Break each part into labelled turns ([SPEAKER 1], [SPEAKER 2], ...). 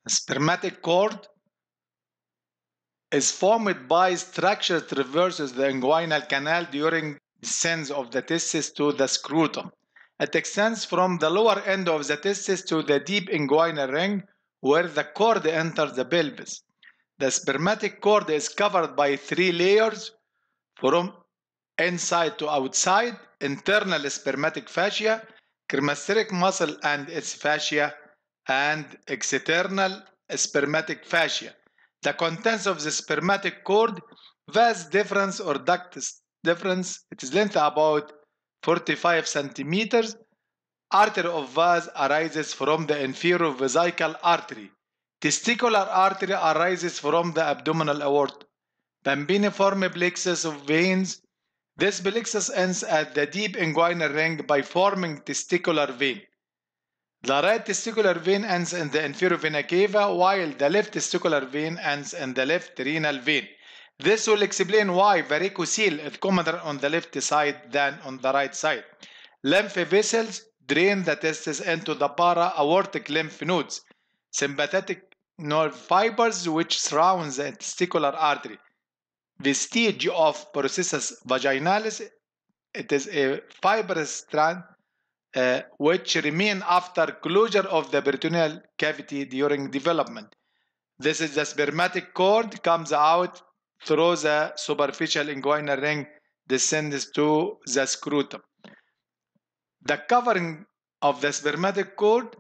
[SPEAKER 1] Spermatic cord is formed by structure traverses the inguinal canal during descent of the testis to the scrotum. It extends from the lower end of the testis to the deep inguinal ring where the cord enters the pelvis. The spermatic cord is covered by 3 layers from inside to outside: internal spermatic fascia, cremasteric muscle and its fascia, and external spermatic fascia. The contents of the spermatic cord: vas deferens or ductus deferens, its length about 45 centimeters. Artery of vas arises from the inferior vesical artery. Testicular artery arises from the abdominal aorta. Pambiniform plexus of veins. This plexus ends at the deep inguinal ring by forming testicular vein. The right testicular vein ends in the inferior vena cava, while the left testicular vein ends in the left renal vein. This will explain why varicocele is commoner on the left side than on the right side. Lymph vessels drain the testis into the para-aortic lymph nodes. Sympathetic nerve fibers which surround the testicular artery. Vestige of processus vaginalis. It is a fibrous strand which remain after closure of the peritoneal cavity during development. This is the spermatic cord, comes out through the superficial inguinal ring, descends to the scrotum. The covering of the spermatic cord,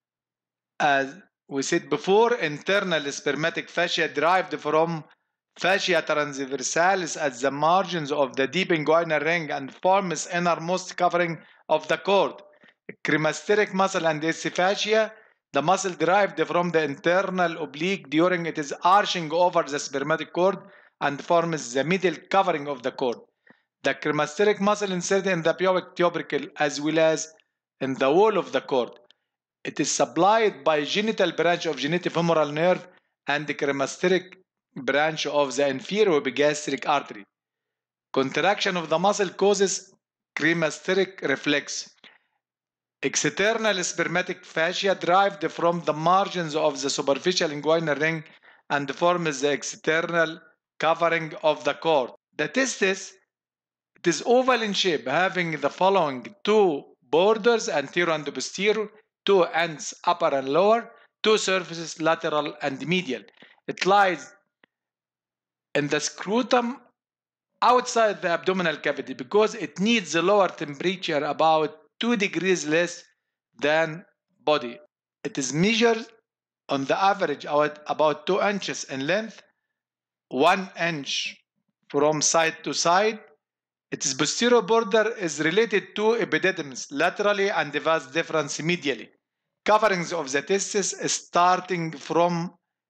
[SPEAKER 1] as we said before, internal spermatic fascia derived from fascia transversalis at the margins of the deep inguinal ring and forms innermost covering of the cord. Cremasteric muscle and its fascia, the muscle derived from the internal oblique during its arching over the spermatic cord and forms the middle covering of the cord. The cremasteric muscle inserted in the pubic tubercle as well as in the wall of the cord. It is supplied by genital branch of genitofemoral nerve and the cremasteric branch of the inferior epigastric artery. Contraction of the muscle causes cremasteric reflex. External spermatic fascia derived from the margins of the superficial inguinal ring and forms the external covering of the cord. The testis, it is oval in shape, having the following 2 borders, anterior and posterior, 2 ends, upper and lower, 2 surfaces, lateral and medial. It lies in the scrotum outside the abdominal cavity because it needs a lower temperature, about 2 degrees less than body. It is measured on the average about 2 inches in length, 1 inch from side to side. Its posterior border is related to epididymis laterally and the vas deferens medially. Coverings of the testis starting from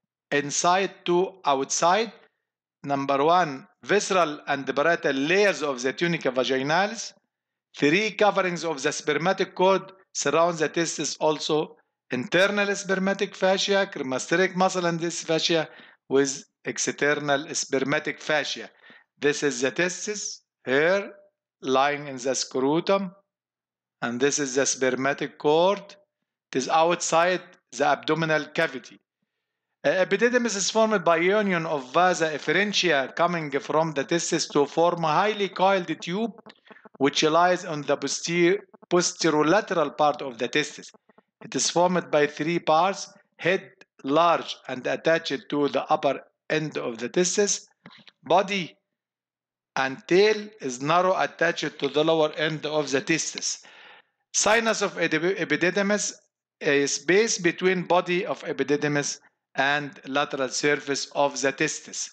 [SPEAKER 1] inside to outside. Number 1, visceral and parietal layers of the tunica vaginalis. 3 coverings of the spermatic cord surround the testis, also internal spermatic fascia, cremasteric muscle and this fascia with external spermatic fascia. This is the testis here lying in the scrotum, and this is the spermatic cord. It is outside the abdominal cavity. Epididymis is formed by union of vasa efferentia coming from the testis to form a highly coiled tube which lies on the posterolateral part of the testis. It is formed by 3 parts: head, large and attached to the upper end of the testis; body and tail is narrow, attached to the lower end of the testis. Sinus of epididymis, a space between body of epididymis and lateral surface of the testis.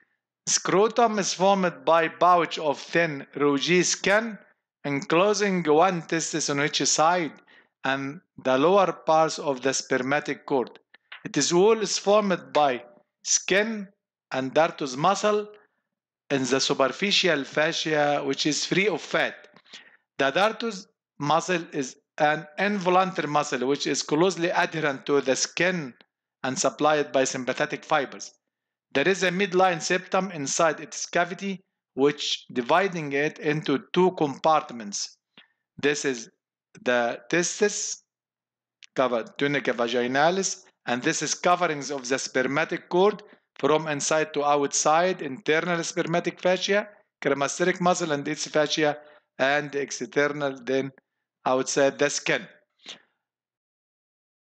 [SPEAKER 1] Scrotum is formed by pouch of thin rogee skin enclosing 1 testis on each side and the lower parts of the spermatic cord. Its wall is formed by skin and dartos muscle in the superficial fascia which is free of fat. The dartos muscle is an involuntary muscle which is closely adherent to the skin and supplied by sympathetic fibers. There is a midline septum inside its cavity which dividing it into 2 compartments. This is the testis, covered tunica vaginalis, And this is coverings of the spermatic cord from inside to outside, internal spermatic fascia, cremasteric muscle and its fascia, and external then outside the skin.